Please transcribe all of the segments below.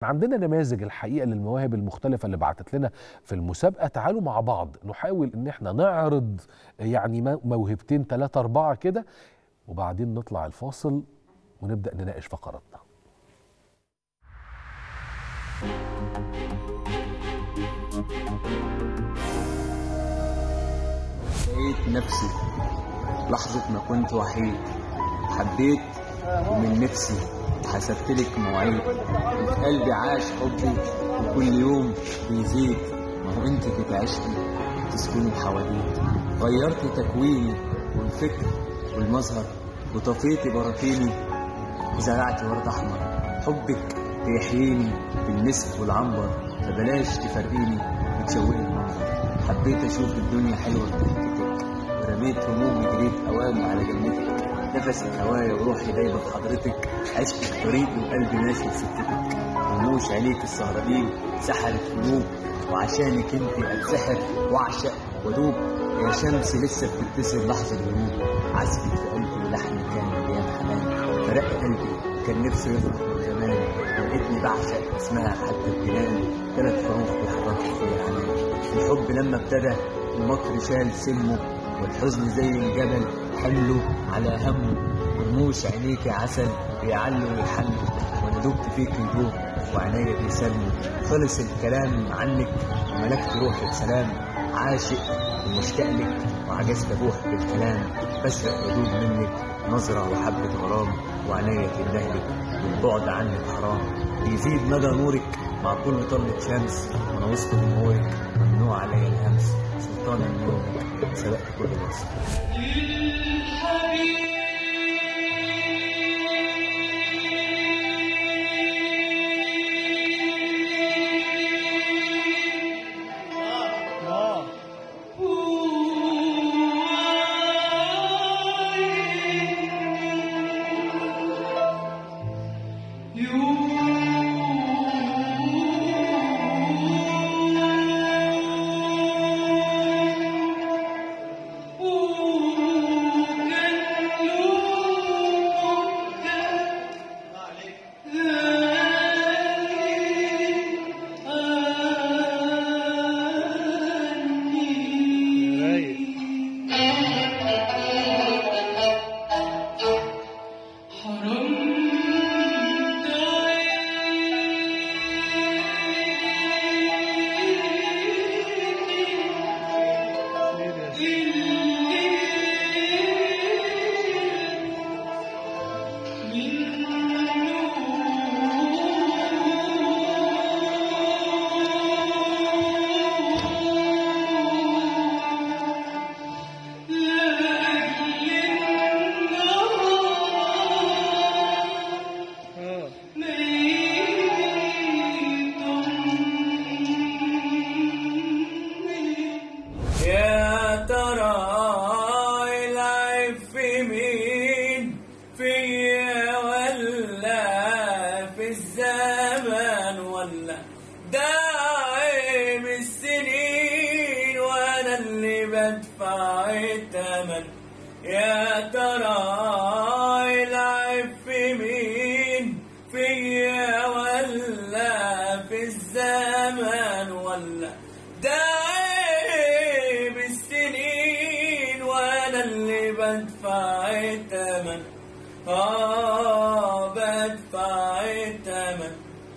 عندنا نماذج الحقيقة للمواهب المختلفة اللي بعتت لنا في المسابقة. تعالوا مع بعض نحاول ان احنا نعرض يعني موهبتين 3 4 كده، وبعدين نطلع الفاصل ونبدأ نناقش فقراتنا. لقيت نفسي لحظة ما كنت وحيد، حبيت ومن نفسي حسبتلك مواعيد، وفي قلبي عاش حبي وكل يوم بيزيد. ما هو انت بتعيشني تسكني الحواديت، غيرت تكويني والفكر والمظهر وطفيتي براكيني وزرعتي ورد احمر. حبك بيحييني بالمسك والعنبر، فبلاش تفرقيني وتشوقي المنظر. حبيت اشوف الدنيا حلوه بضحكتك، ورميت همومي جريت اوام على جنتك. نفسك هوايا وروحي دايما في حضرتك، عشت في طريقي وقلبي ماشي بسكتك. رموش عينيك السهرانين سحرت قلوب، وعشانك انت اتسحر واعشق وادوب. يا شمس لسه بتبتسم لحظه الغروب، عزفك في قلبي ولحن كان مليان حنان. فرق قلبي كان نفسه يفرح من زمان، لقيتني بعشق اسمها حتى الجنان. 3 حروف بيحركوا فيا حنان. الحب لما ابتدى المكر شال سمه، والحزن زي الجبل حمله على همه. ورموش عينيك عسل بيعلوا ويحلوا، وانا دبت فيك الجوع وعينيا بيسلموا. خلص الكلام عنك وملكت روحي بسلام، عاشق ومشتاق لك وعجزت ابوح بالكلام. بسرق ودوب منك نظرة وحبة غرام، وعينيا تندهلك والبعد عنك حرام. بيزيد مدى نورك مع كل طلة شمس، وانا وسط جمهورك ممنوع عليا الهمس. سلطان النور سبقت كل مصر. يا ترى العيب في مين، فيا ولا في الزمن، ولا ده عيب السنين وانا اللي بدفع الثمن؟ يا ترى العيب في مين، فيا ولا في الزمن، ولا ده بدفع الثمن؟ بدفع الثمن،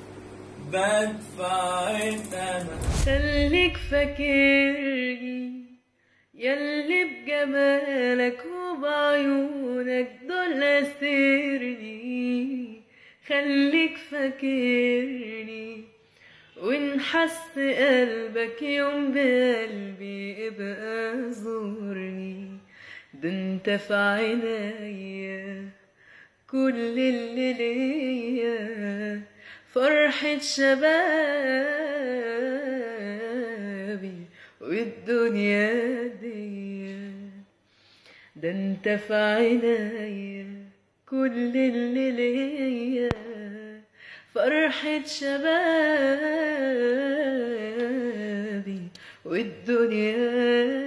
بدفع الثمن. خليك فاكرني ياللي بجمالك وبعيونك دول أسرني. خليك فاكرني وإن حس قلبك يوم بقلبي ابقى زورني. ده انت في عينيا كل اللي ليا، فرحة شبابي والدنيا دي. ده انت في عينيا كل اللي ليا، فرحة شبابي والدنيا